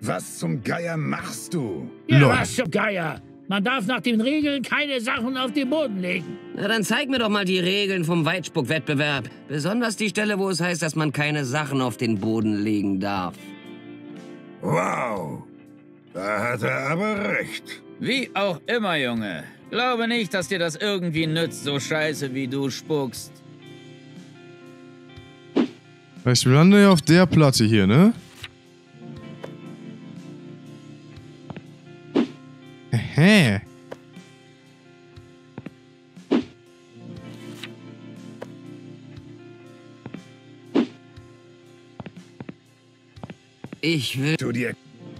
Was zum Geier machst du? Ja, Lol. was zum Geier? Man darf nach den Regeln keine Sachen auf den Boden legen. Na, dann zeig mir doch mal die Regeln vom Weitspuckwettbewerb. Besonders die Stelle, wo es heißt, dass man keine Sachen auf den Boden legen darf. Wow. Da hat er aber recht. Wie auch immer, Junge. Glaube nicht, dass dir das irgendwie nützt, so scheiße wie du spuckst. Ich lande ja auf der Platte hier, ne? Hä? Ich will... Du dir...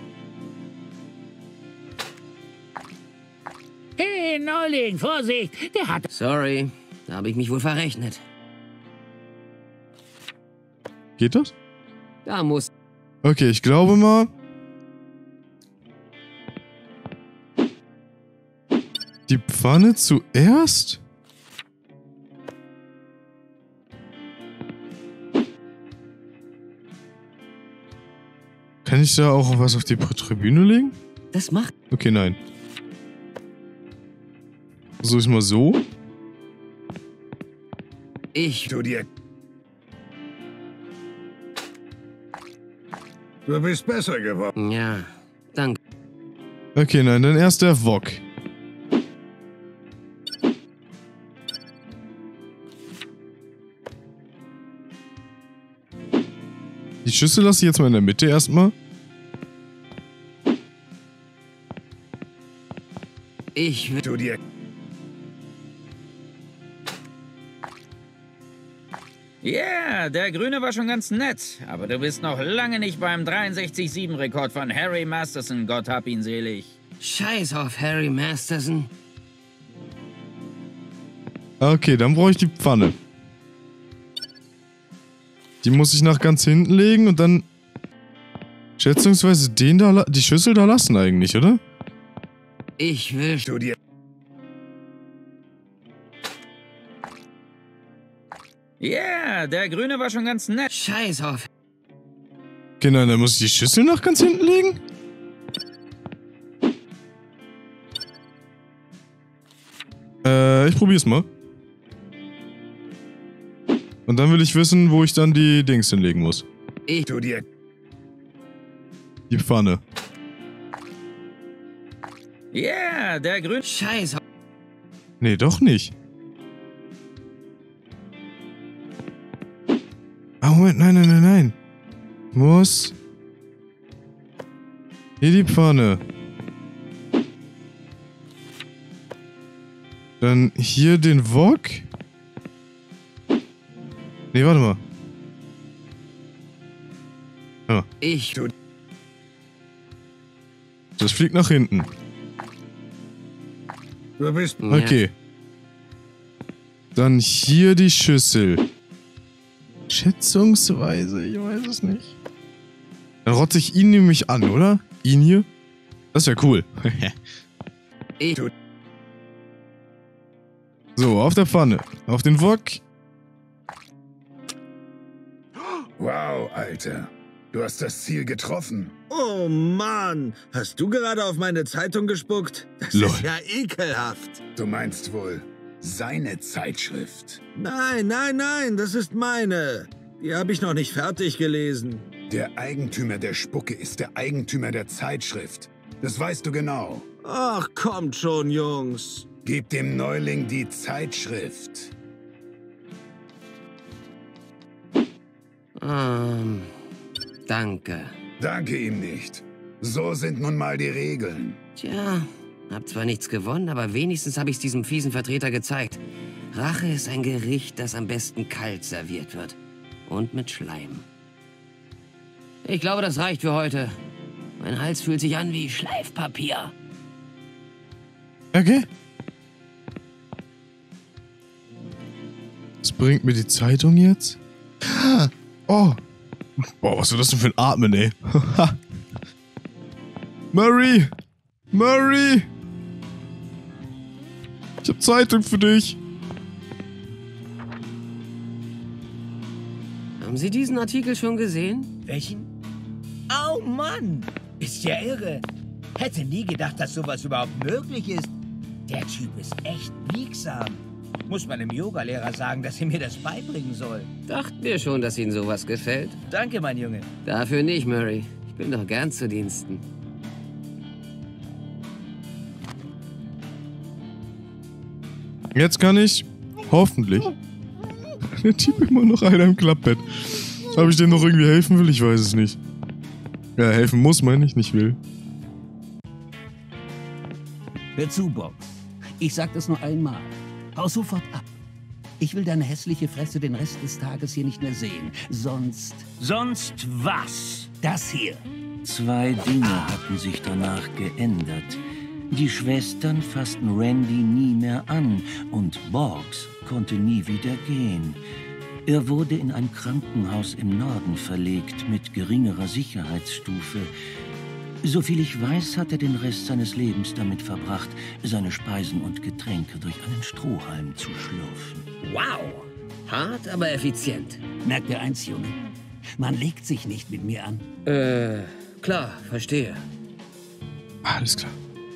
Hey, Neuling, Vorsicht! Der hat... Sorry, da habe ich mich wohl verrechnet. Geht das? Da muss... Okay, ich glaube mal. Die Pfanne zuerst? Kann ich da auch was auf die Tribüne legen? Das macht... Okay, nein. So ist mal so. Ich... Du dir... Du bist besser geworden. Ja, danke. Okay, nein, dann erst der Wok. Die Schüssel lasse ich jetzt mal in der Mitte erstmal. Ich will... Du dir... Yeah, der Grüne war schon ganz nett. Aber du bist noch lange nicht beim 63-7-Rekord von Harry Masterson. Gott hab ihn selig. Scheiß auf Harry Masterson. Okay, dann brauche ich die Pfanne. Die muss ich nach ganz hinten legen und dann schätzungsweise den da, die Schüssel da lassen eigentlich, oder? Ich will... Du dir... Yeah, der Grüne war schon ganz nett. Scheiß auf... Genau, dann muss ich die Schüssel nach ganz hinten legen? Ich probier's mal. Und dann will ich wissen, wo ich dann die Dings hinlegen muss. Du dir... Die Pfanne. Yeah, der Grüne... Scheiß auf... Nee, doch nicht. Ah, Moment, nein, nein, nein, nein. Muss... Hier die Pfanne. Dann hier den Wok. Nee, warte mal. Ah, Ich... Du... das fliegt nach hinten. Du bist... Ja. Okay. Dann hier die Schüssel. Schätzungsweise, ich weiß es nicht. Dann rotze ich ihn nämlich an, oder? Ihn hier? Das wäre cool. Ich... So, auf der Pfanne. Auf den Wok. Wow, Alter. Du hast das Ziel getroffen. Oh Mann, hast du gerade auf meine Zeitung gespuckt? Das Lol. ist ja ekelhaft. Du meinst wohl seine Zeitschrift. Nein, nein, nein, das ist meine. Die habe ich noch nicht fertig gelesen. Der Eigentümer der Spucke ist der Eigentümer der Zeitschrift. Das weißt du genau. Ach, kommt schon, Jungs. Gib dem Neuling die Zeitschrift. Danke. Danke ihm nicht. So sind nun mal die Regeln. Tja, hab zwar nichts gewonnen, aber wenigstens habe ich's diesem fiesen Vertreter gezeigt. Rache ist ein Gericht, das am besten kalt serviert wird. Und mit Schleim. Ich glaube, das reicht für heute. Mein Hals fühlt sich an wie Schleifpapier. Okay. Was bringt mir die Zeitung jetzt? Oh. Boah, was ist das denn für ein Atmen, ey? Murray! Murray! Ich hab Zeitung für dich. Haben Sie diesen Artikel schon gesehen? Welchen? Oh Mann, Bist ja irre. Hätte nie gedacht, dass sowas überhaupt möglich ist. Der Typ ist echt biegsam. Muss meinem Yogalehrer sagen, dass er mir das beibringen soll. Dachten wir schon, dass Ihnen sowas gefällt. Danke, mein Junge. Dafür nicht, Murray. Ich bin doch gern zu Diensten. Jetzt kann ich, hoffentlich, der Typ immer noch einer im Klappbett. Ob ich dem noch irgendwie helfen will? Ich weiß es nicht. Ja, helfen muss, meine ich, nicht will. Hör zu, Box. Ich sag das nur einmal. Hau sofort ab. Ich will deine hässliche Fresse den Rest des Tages hier nicht mehr sehen. Sonst... Sonst was? Das hier. 2 Dinge hatten sich danach geändert. Die Schwestern fassten Randy nie mehr an und Boggs konnte nie wieder gehen. Er wurde in ein Krankenhaus im Norden verlegt mit geringerer Sicherheitsstufe. Soviel ich weiß, hat er den Rest seines Lebens damit verbracht, seine Speisen und Getränke durch einen Strohhalm zu schlürfen. Wow! Hart, aber effizient. Merkt ihr eins, Junge? Man legt sich nicht mit mir an. Klar, verstehe. Alles klar.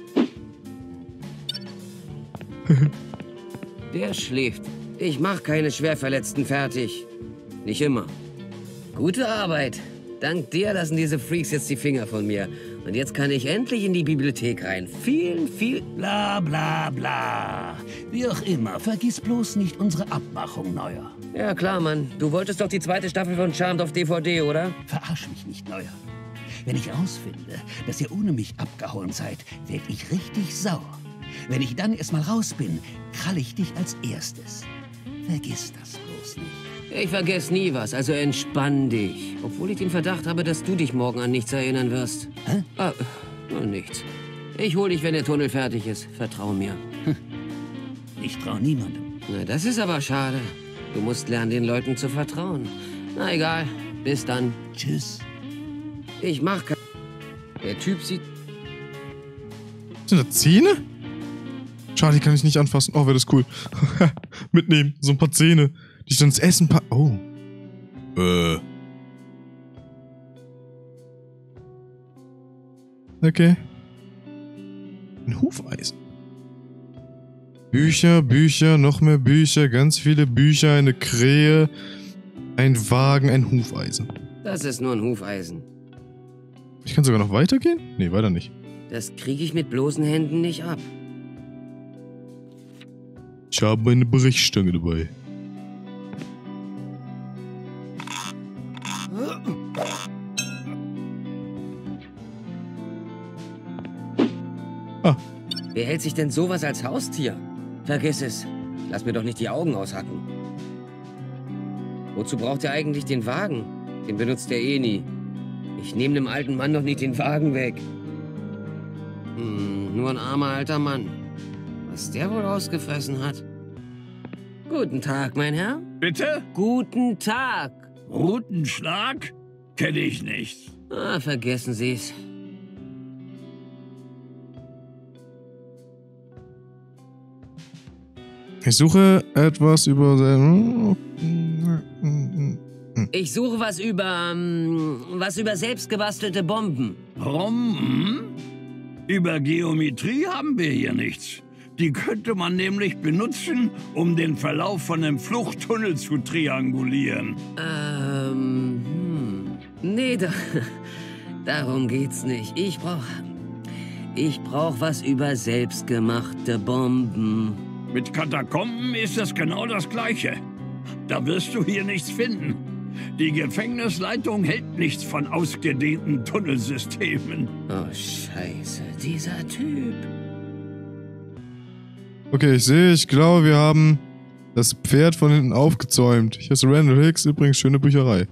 Der schläft. Ich mach keine Schwerverletzten fertig. Nicht immer. Gute Arbeit. Dank dir lassen diese Freaks jetzt die Finger von mir. Und jetzt kann ich endlich in die Bibliothek rein. Viel... Bla bla bla. Wie auch immer, vergiss bloß nicht unsere Abmachung, Neuer. Ja klar, Mann. Du wolltest doch die 2. Staffel von Charmed auf DVD, oder? Verarsch mich nicht, Neuer. Wenn ich rausfinde, dass ihr ohne mich abgehauen seid, werd ich richtig sauer. Wenn ich dann erst mal raus bin, krall ich dich als erstes. Vergiss das bloß nicht. Ich vergesse nie was, also entspann dich. Obwohl ich den Verdacht habe, dass du dich morgen an nichts erinnern wirst. Hä? Nur nichts. Ich hol dich, wenn der Tunnel fertig ist. Vertrau mir. Ich trau niemandem. Na, das ist aber schade. Du musst lernen, den Leuten zu vertrauen. Na egal, bis dann. Tschüss. Ich mach kein... Der Typ sieht... Sind das Zähne? Schade, die kann ich nicht anfassen. Oh, wäre das cool. Mitnehmen, so ein paar Zähne, die ich dann ins Essen packen. Oh. Okay. Ein Hufeisen. Bücher, Bücher, noch mehr Bücher, ganz viele Bücher, eine Krähe, ein Wagen, ein Hufeisen. Das ist nur ein Hufeisen. Ich kann sogar noch weitergehen? Nee, weiter nicht. Das kriege ich mit bloßen Händen nicht ab. Ich habe meine Brechstange dabei. Ah. Wer hält sich denn sowas als Haustier? Vergiss es. Lass mir doch nicht die Augen aushacken. Wozu braucht er eigentlich den Wagen? Den benutzt er eh nie. Ich nehme dem alten Mann doch nicht den Wagen weg. Nur ein armer alter Mann. Was der wohl ausgefressen hat. Guten Tag, mein Herr. Bitte? Guten Tag. Rutenschlag? Kenne ich nicht. Ah, vergessen Sie's. Ich suche etwas über... Ich suche was über selbstgebastelte Bomben. Bomben? Über Geometrie haben wir hier nichts. Die könnte man nämlich benutzen, um den Verlauf von einem Fluchttunnel zu triangulieren. Nee, darum geht's nicht. Ich brauch was über selbstgemachte Bomben. Mit Katakomben ist es genau das Gleiche. Da wirst du hier nichts finden. Die Gefängnisleitung hält nichts von ausgedehnten Tunnelsystemen. Oh, Scheiße, dieser Typ. Okay, ich glaube, wir haben das Pferd von hinten aufgezäumt. Ich heiße Randall Hicks, übrigens schöne Bücherei.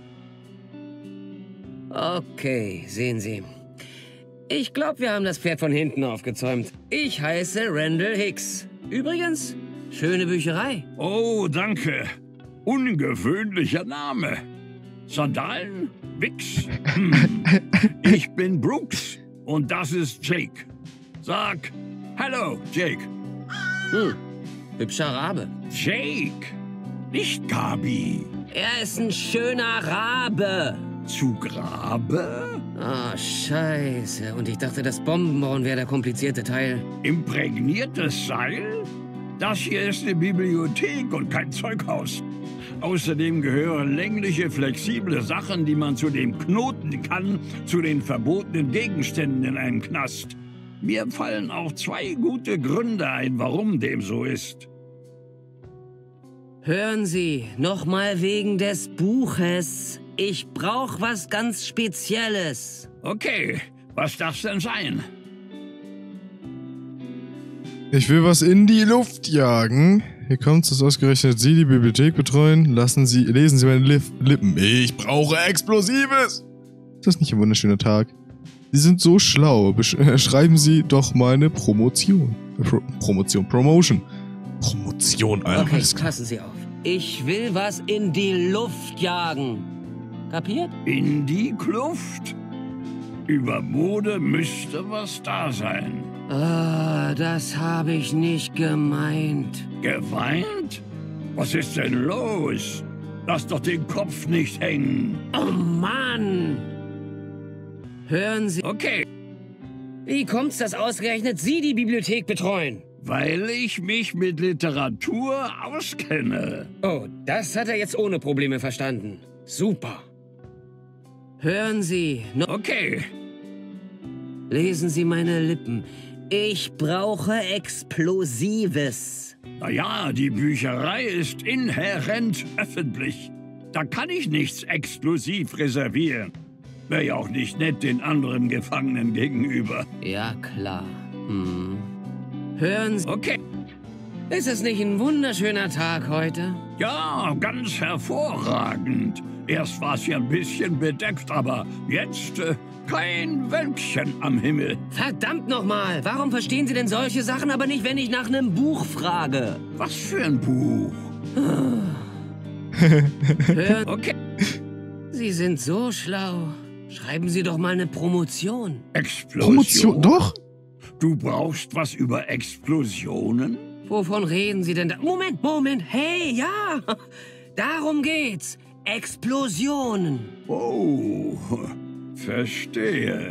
Okay, sehen Sie. Ich glaube, wir haben das Pferd von hinten aufgezäumt. Ich heiße Randall Hicks. Übrigens, schöne Bücherei. Oh, danke. Ungewöhnlicher Name. Sandalen? Wix? Ich bin Brooks und das ist Jake. Sag Hallo, Jake. Hübscher Rabe. Jake, nicht Gabi. Er ist ein schöner Rabe. zu Grabe? Ah, scheiße. Und ich dachte, das Bombenbauen wäre der komplizierte Teil. Imprägniertes Seil? Das hier ist eine Bibliothek und kein Zeughaus. Außerdem gehören längliche, flexible Sachen, die man zu dem knoten kann, zu den verbotenen Gegenständen in einem Knast. Mir fallen auch 2 gute Gründe ein, warum dem so ist. Hören Sie, nochmal wegen des Buches. Ich brauche was ganz Spezielles. Okay, was darf's denn sein? Ich will was in die Luft jagen. Hier kommt es, ausgerechnet Sie die Bibliothek betreuen. Lesen Sie meine Lippen. Ich brauche Explosives. Ist das nicht ein wunderschöner Tag? Sie sind so schlau. Schreiben Sie doch mal eine Promotion. Promotion, Alter. Okay, passen Sie auf. Ich will was in die Luft jagen. Kapiert? In die Kluft? Über Mode müsste was da sein. Ah, das habe ich nicht gemeint. Geweint? Was ist denn los? Lass doch den Kopf nicht hängen. Oh Mann! Hören Sie... Okay. Wie kommt's, dass ausgerechnet Sie die Bibliothek betreuen? Weil ich mich mit Literatur auskenne. Oh, das hat er jetzt ohne Probleme verstanden. Super. Hören Sie... Okay. Lesen Sie meine Lippen. Ich brauche Explosives. Naja, die Bücherei ist inhärent öffentlich. Da kann ich nichts exklusiv reservieren. Wäre ja auch nicht nett den anderen Gefangenen gegenüber. Ja, klar. Hören Sie... Okay. Ist es nicht ein wunderschöner Tag heute? Ja, ganz hervorragend. Erst war es ja ein bisschen bedeckt, aber jetzt kein Wölkchen am Himmel. Verdammt nochmal! Warum verstehen Sie denn solche Sachen aber nicht, wenn ich nach einem Buch frage? Was für ein Buch? Okay. Sie sind so schlau. Schreiben Sie doch mal eine Promotion. Explosion? Promotion? Doch? Du brauchst was über Explosionen? Wovon reden Sie denn da? Moment. Hey, ja! Darum geht's. Explosionen. Oh, verstehe.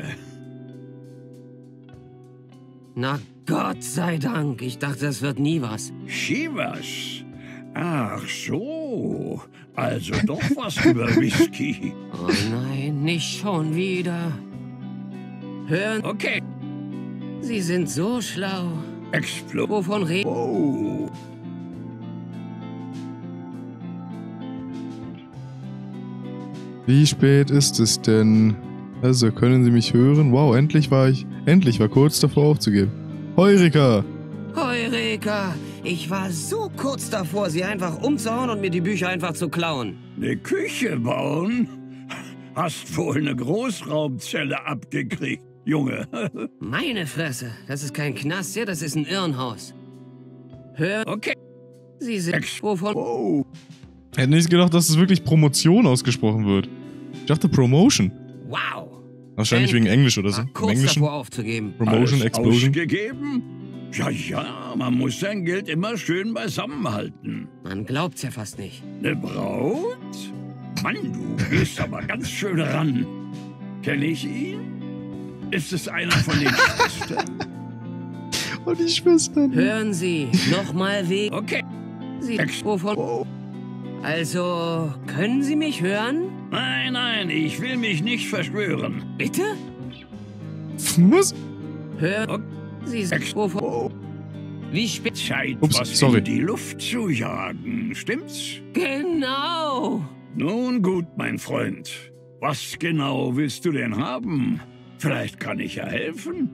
Na Gott sei Dank. Ich dachte, das wird nie was. Chivas? Ach so. Also doch was über Whisky. Oh nein, nicht schon wieder. Hören... Okay. Sie sind so schlau. Wovon reden... Oh. Wie spät ist es denn? Also, können Sie mich hören? Wow, endlich war kurz davor aufzugeben. Heureka! Heureka! Ich war so kurz davor, Sie einfach umzuhauen und mir die Bücher einfach zu klauen. Eine Küche bauen? Hast wohl eine Großraumzelle abgekriegt, Junge. Meine Fresse, das ist kein Knast hier, das ist ein Irrenhaus. Okay. Sie sind... Wovon... Oh. Ich hätte nicht gedacht, dass es wirklich Promotion ausgesprochen wird. Ich dachte Promotion. Wow. Wahrscheinlich wegen Englisch oder so. Im Kurz Englischen. davor aufzugeben. Promotion, Alles Explosion. Ausgegeben? Ja, man muss sein Geld immer schön beisammenhalten. Man glaubt's ja fast nicht. Eine Braut? Mann, du gehst aber ganz schön ran. Kenn ich ihn? Ist es einer von den Schwestern? Oh, die Schwestern. Hören Sie, nochmal wegen... Okay. Sie... Wovon... Oh. Also, können Sie mich hören? Nein, ich will mich nicht verschwören. Bitte? Was? Hören... Sie... Wovon... Oh. Wie spät... Zeit, Ups, was sorry. in die Luft zu jagen, stimmt's? Genau. Nun gut, mein Freund. Was genau willst du denn haben? Vielleicht kann ich ja helfen.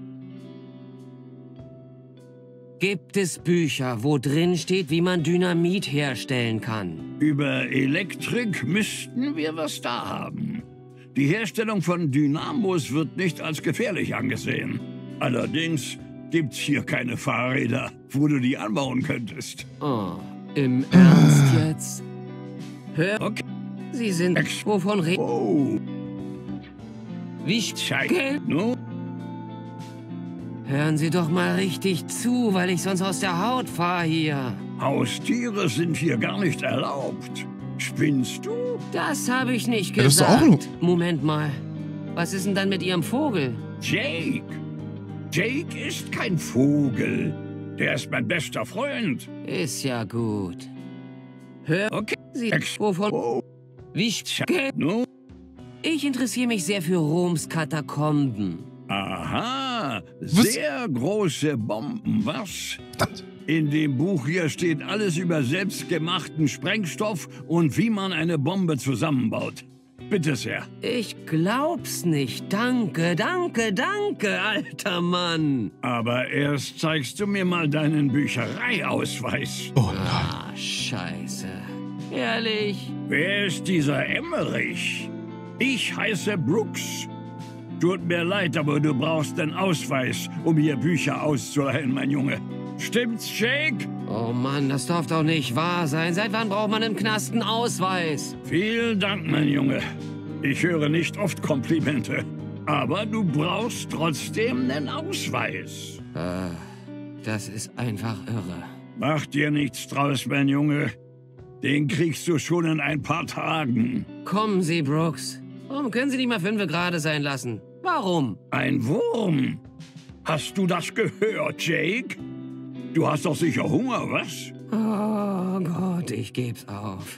Gibt es Bücher, wo drin steht, wie man Dynamit herstellen kann? Über Elektrik müssten wir was da haben. Die Herstellung von Dynamos wird nicht als gefährlich angesehen. Allerdings gibt's hier keine Fahrräder, wo du die anbauen könntest. Oh, im Ernst jetzt? Okay. Sie sind... Wovon reden... Oh. Wie Scheiße. Nun. Hören Sie doch mal richtig zu, weil ich sonst aus der Haut fahre hier. Haustiere sind hier gar nicht erlaubt. Spinnst du? Das habe ich nicht Ja, das ist doch auch gesagt. Moment mal. Was ist denn dann mit Ihrem Vogel? Jake. Jake ist kein Vogel. Der ist mein bester Freund. Ist ja gut. Hör Okay. Sie, wovon... Wie spät? No. Ich interessiere mich sehr für Roms Katakomben. Aha, sehr große Bomben, was? In dem Buch hier steht alles über selbstgemachten Sprengstoff und wie man eine Bombe zusammenbaut. Bitte sehr. Ich glaub's nicht. Danke, danke, danke, alter Mann. Aber erst zeigst du mir mal deinen Büchereiausweis. Oh nein. Ah, scheiße. Ehrlich? Wer ist dieser Emmerich? Ich heiße Brooks. Tut mir leid, aber du brauchst den Ausweis, um hier Bücher auszuleihen, mein Junge. Stimmt's, Jake? Oh Mann, das darf doch nicht wahr sein. Seit wann braucht man im Knast einen Ausweis? Vielen Dank, mein Junge. Ich höre nicht oft Komplimente. Aber du brauchst trotzdem einen Ausweis. Das ist einfach irre. Mach dir nichts draus, mein Junge. Den kriegst du schon in ein paar Tagen. Kommen Sie, Brooks. Warum können Sie nicht mal 5 gerade sein lassen? Warum? Ein Wurm? Hast du das gehört, Jake? Du hast doch sicher Hunger, was? Oh Gott, ich geb's auf.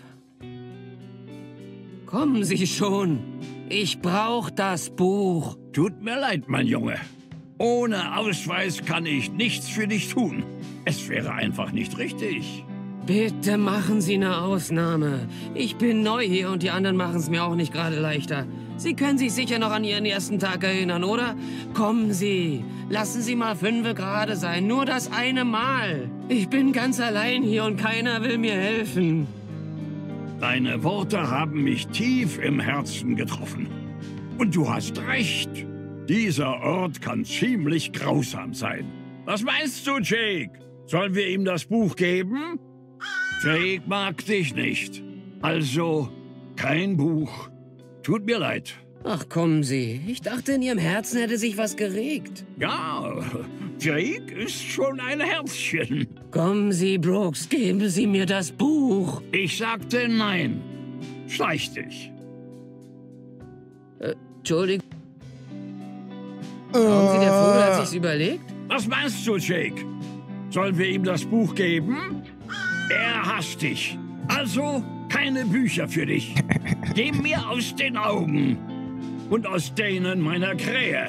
Kommen Sie schon. Ich brauch das Buch. Tut mir leid, mein Junge. Ohne Ausweis kann ich nichts für dich tun. Es wäre einfach nicht richtig. Bitte machen Sie eine Ausnahme. Ich bin neu hier und die anderen machen es mir auch nicht gerade leichter. Sie können sich sicher noch an Ihren ersten Tag erinnern, oder? Kommen Sie. Lassen Sie mal 5 gerade sein. Nur das eine Mal. Ich bin ganz allein hier und keiner will mir helfen. Deine Worte haben mich tief im Herzen getroffen. Und du hast recht. Dieser Ort kann ziemlich grausam sein. Was meinst du, Jake? Sollen wir ihm das Buch geben? Jake mag dich nicht. Also kein Buch. Tut mir leid. Ach, kommen Sie. Ich dachte, in Ihrem Herzen hätte sich was geregt. Ja, Jake ist schon ein Herzchen. Kommen Sie, Brooks, geben Sie mir das Buch. Ich sagte nein. Schleich dich. Entschuldigung. Glauben Sie, der Vogel hat sich's überlegt? Was meinst du, Jake? Sollen wir ihm das Buch geben? Er hasst dich. Also keine Bücher für dich. Geh mir aus den Augen. Und aus denen meiner Krähe.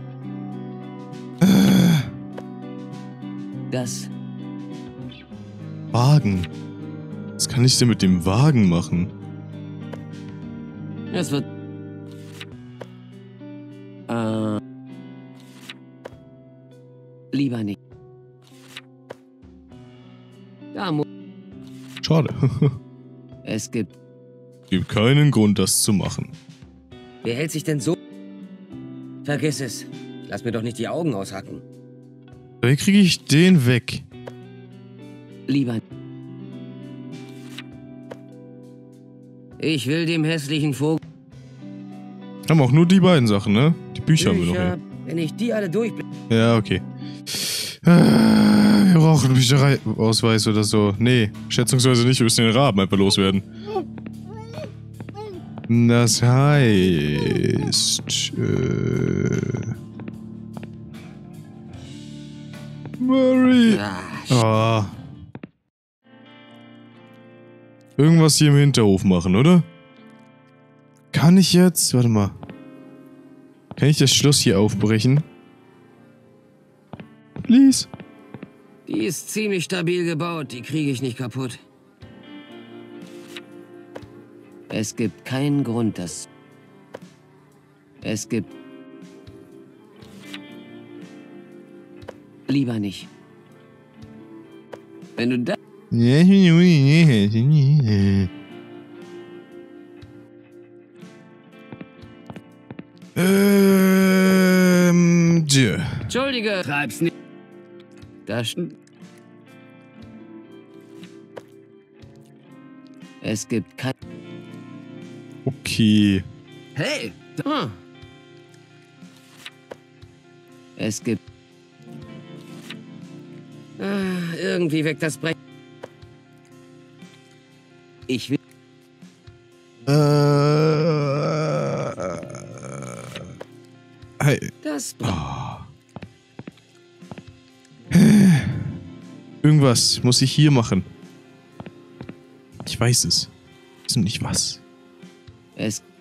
Das Wagen. Was kann ich denn mit dem Wagen machen? Das wird... Lieber nicht. Da muss... Schade. Es gibt... Gibt keinen Grund, das zu machen. Wer hält sich denn so... Vergiss es. Lass mir doch nicht die Augen aushacken. Wie kriege ich den weg? Lieber... Ich will dem hässlichen Vogel... Haben auch nur die beiden Sachen, ne? Die Bücher haben wir noch. Ja, wenn ich die alle durchblicke... ja, okay. Wir brauchen einen Büchereiausweis oder so. Nee, schätzungsweise nicht. Wir müssen den Raben einfach loswerden. Das heißt... Murray. Oh. Irgendwas hier im Hinterhof machen, oder? Kann ich jetzt... Warte mal. Kann ich das Schloss hier aufbrechen? Please. Die ist ziemlich stabil gebaut. Die kriege ich nicht kaputt. Es gibt keinen Grund, dass... Es gibt... Lieber nicht. Wenn du da... Entschuldige. Treib's nicht. Das... Es gibt kein... Okay. Hey! Es gibt... irgendwie weckt das Brechen. Ich will... Hey. Das Irgendwas muss ich hier machen. Ich weiß es. Ich weiß nicht was. Es